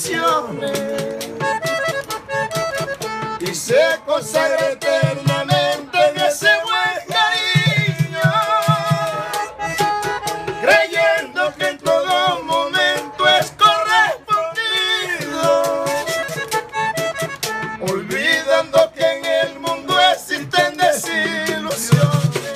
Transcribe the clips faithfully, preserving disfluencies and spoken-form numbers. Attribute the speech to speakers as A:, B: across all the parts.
A: ilusiones y se consagra eternamente en ese buen cariño, creyendo que en todo momento es correspondido, olvidando que en el mundo existen desilusiones.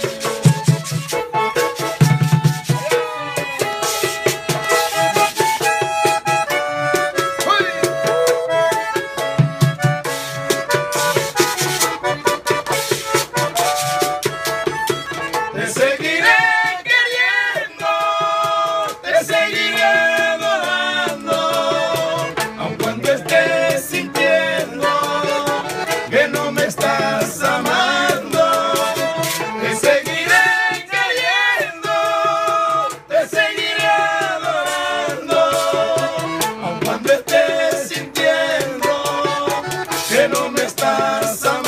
A: Te seguiré queriendo, te seguiré adorando, aun cuando estés sintiendo que no me estás amando. Te seguiré queriendo, te seguiré adorando, aun cuando estés sintiendo que no me estás amando.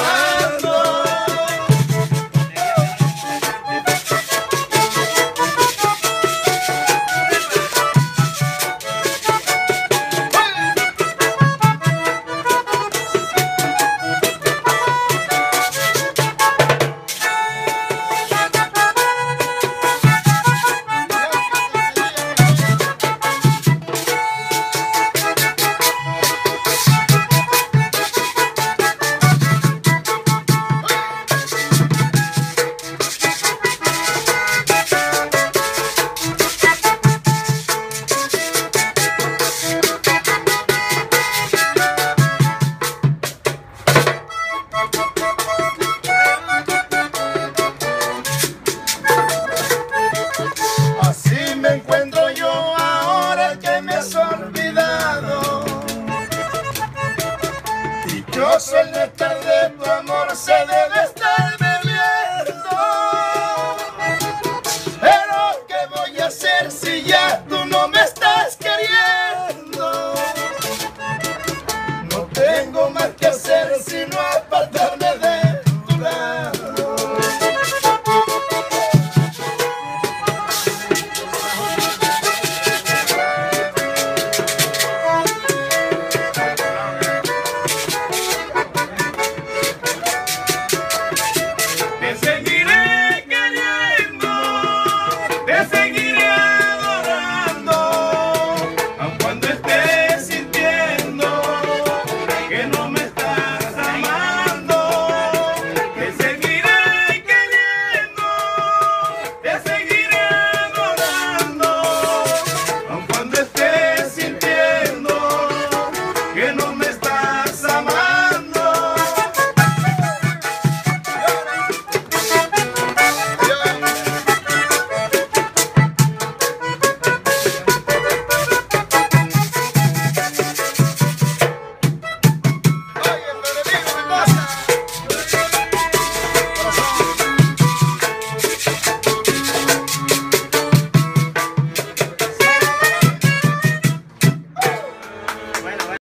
A: Así me encuentro yo ahora que me has olvidado. Dichoso el néctar de tu amor se debe